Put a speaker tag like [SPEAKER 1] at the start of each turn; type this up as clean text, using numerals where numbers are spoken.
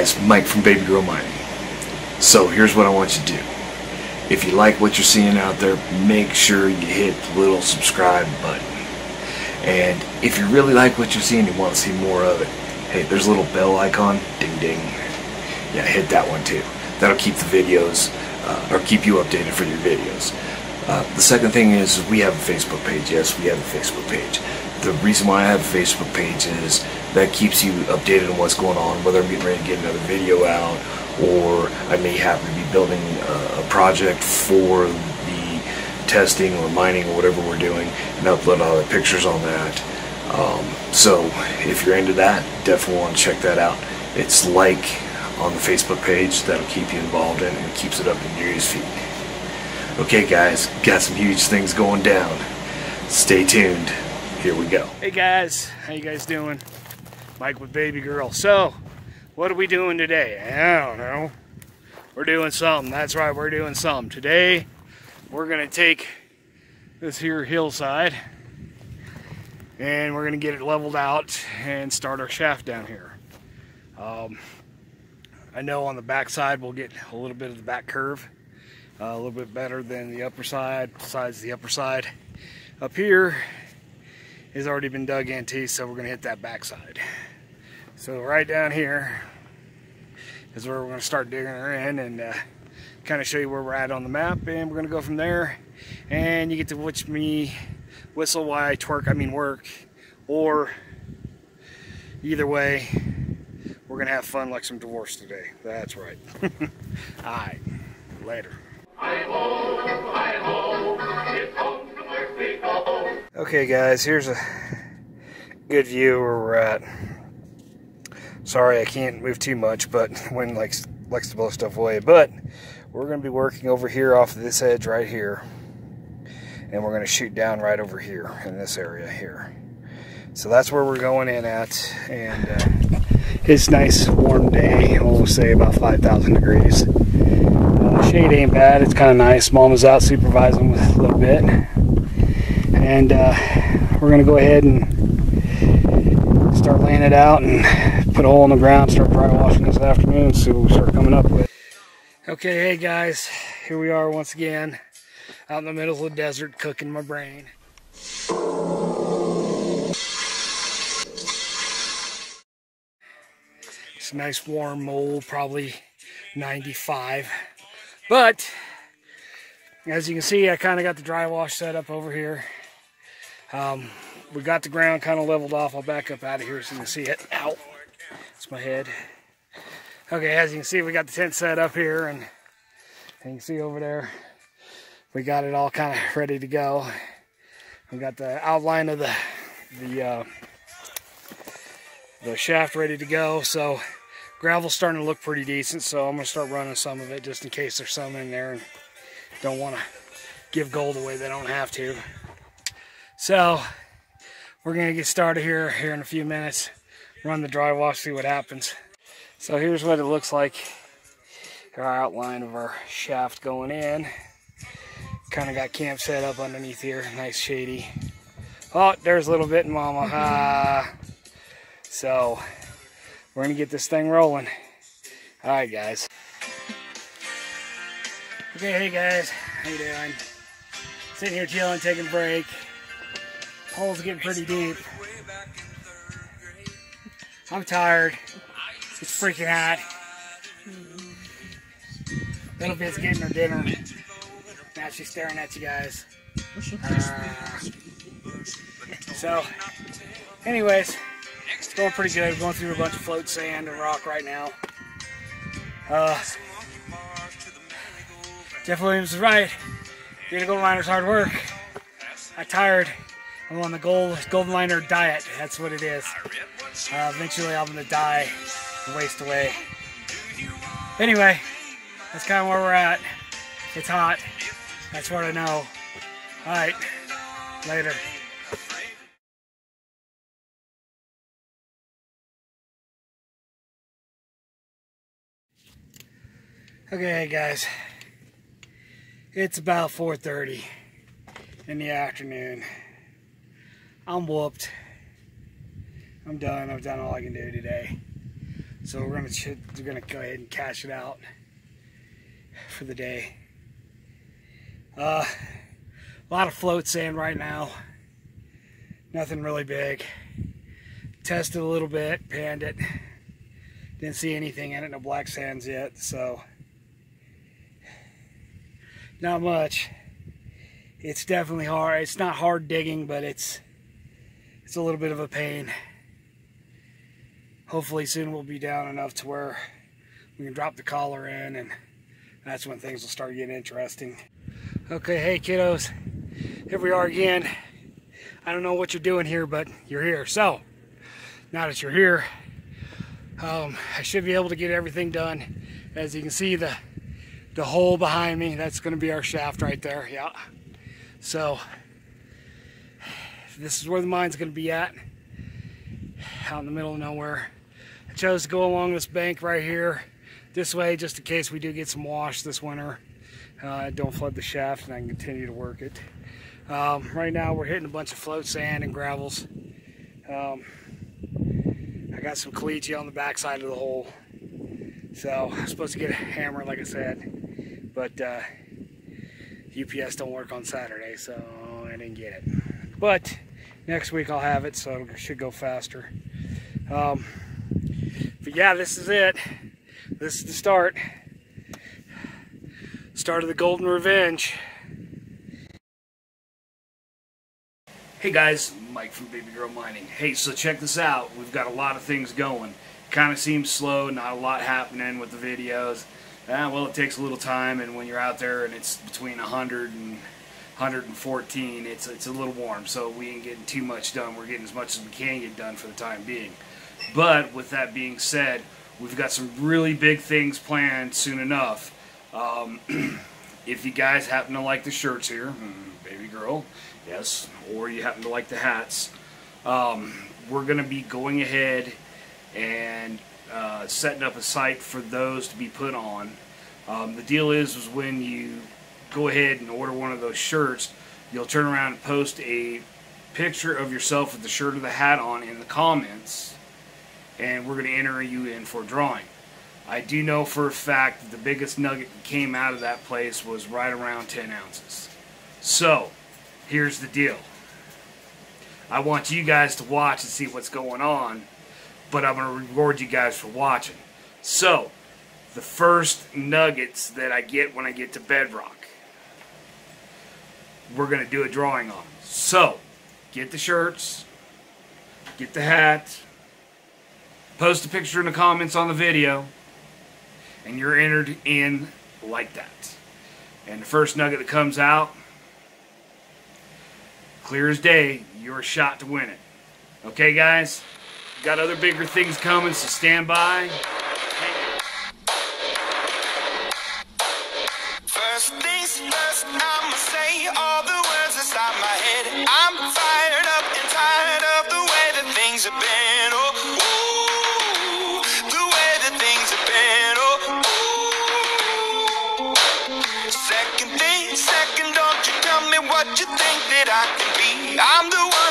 [SPEAKER 1] guys, Mike from Baby Girl Mining. So here's what I want you to do. If you like what you're seeing out there, make sure you hit the little subscribe button. And if you really like what you're seeing, you want to see more of it, hey, there's a little bell icon, ding ding. Yeah, hit that one too. That'll keep the videos, or keep you updated for your videos. The second thing is we have a Facebook page. Yes, we have a Facebook page. The reason why I have a Facebook page is that keeps you updated on what's going on, whether I'm getting ready to get another video out, or I may happen to be building a project for the testing or mining or whatever we're doing, and upload all the pictures on that. So if you're into that, definitely want to check that out. It's like on the Facebook page. That'll keep you involved in it and keeps it up in your newsfeed. Okay guys, got some huge things going down. Stay tuned. Here we go.
[SPEAKER 2] Hey guys, how you guys doing? Mike with Baby Girl. So, what are we doing today? I don't know. We're doing something. That's right, we're doing something. Today, we're going to take this here hillside and we're going to get it leveled out and start our shaft down here. I know on the back side we'll get a little bit of the back curve. A little bit better than the upper side, besides the upper side. Up here has already been dug into, so we're going to hit that back side. So right down here is where we're going to start digging her in and kind of show you where we're at on the map, and we're going to go from there. And you get to watch me whistle while I work, or either way, we're going to have fun like some dwarfs today. That's right. Alright, later. Okay guys, here's a good view where we're at. Sorry I can't move too much, but wind likes to blow stuff away. But we're going to be working over here off of this edge right here, and we're going to shoot down right over here in this area here. So that's where we're going in at, and it's a nice warm day. We'll say about 5,000 degrees. Shade ain't bad, it's kind of nice. Mom is out supervising with a little bit, and we're going to go ahead and start laying it out and put a hole in the ground, start dry washing this afternoon, see what we start coming up with. Okay, hey guys, here we are once again out in the middle of the desert cooking my brain. It's a nice warm mole, probably 95. But, as you can see, I kind of got the dry wash set up over here. We got the ground kind of leveled off. I'll back up out of here so you can see it. Ow! It's my head. Okay, as you can see, we got the tent set up here, and you can see over there, we got it all kind of ready to go. We got the outline of the shaft ready to go, so gravel's starting to look pretty decent, so I'm going to start running some of it just in case there's some in there and don't want to give gold away they don't have to. So we're going to get started here in a few minutes, run the dry wash, see what happens. So here's what it looks like, our outline of our shaft going in. Kind of got camp set up underneath here, nice shady. Oh, there's a little bit, mama. So we're going to get this thing rolling. Alright guys. Okay, hey guys, how you doing? Sitting here chilling, taking a break. Hole's getting pretty deep. I'm tired. It's freaking hot. Little bit's getting her dinner. Now she's staring at you guys. So, anyways, it's going pretty good. We're going through a bunch of float sand and rock right now. Jeff Williams is right. Being a gold miner's hard work. I'm tired. I'm on the gold miner diet. That's what it is. Eventually I'm going to die and waste away. Anyway, that's kind of where we're at. It's hot. That's what I know. Alright, later. Okay guys, it's about 4:30 in the afternoon. I'm whooped. I'm done. I've done all I can do today. So we're gonna go ahead and cash it out for the day. A lot of float sand right now. Nothing really big. Tested a little bit, panned it. Didn't see anything in it, no black sands yet, so not much. It's definitely hard. It's not hard digging, but it's a little bit of a pain. Hopefully soon we'll be down enough to where we can drop the collar in, and that's when things will start getting interesting. Okay, hey kiddos, here we are again. I don't know what you're doing here, but you're here. So, now that you're here, I should be able to get everything done. As you can see, the hole behind me, that's going to be our shaft right there. Yeah. So, this is where the mine's going to be at, out in the middle of nowhere. I chose to go along this bank right here, this way, just in case we do get some wash this winter. Don't flood the shaft, and I can continue to work it. Right now, we're hitting a bunch of float sand and gravels. I got some caliche on the back side of the hole, so I'm supposed to get a hammer, like I said, but UPS don't work on Saturday, so I didn't get it. But next week I'll have it, so it should go faster. But yeah, this is it. This is the start of the Golden Revenge.
[SPEAKER 1] Hey guys, Mike from Baby Girl Mining. Hey, so check this out. We've got a lot of things going. Kind of seems slow, not a lot happening with the videos. Well, it takes a little time, and when you're out there and it's between 100 and 114, it's a little warm, so we ain't getting too much done. We're getting as much as we can get done for the time being. But with that being said, we've got some really big things planned soon enough. If you guys happen to like the shirts here, Baby Girl, yes, or you happen to like the hats, we're going to be going ahead and setting up a site for those to be put on. The deal is when you go ahead and order one of those shirts, you'll turn around and post a picture of yourself with the shirt or the hat on in the comments, and we're going to enter you in for a drawing. I do know for a fact that the biggest nugget that came out of that place was right around 10 ounces. So, here's the deal. I want you guys to watch and see what's going on, but I'm going to reward you guys for watching. So, the first nuggets that I get when I get to Bedrock, we're going to do a drawing on them. So, get the shirts, get the hat, post a picture in the comments on the video, and you're entered in like that. And the first nugget that comes out, clear as day, you're a shot to win it. Okay, guys? Got other bigger things coming, so stand by.
[SPEAKER 3] First things first, I'ma say all the words inside my head. I'm fired up and tired of the way that things have been. Oh, ooh, the way that things have been. Oh, ooh. Second thing, second, don't you tell me what you think that I can be. I'm the one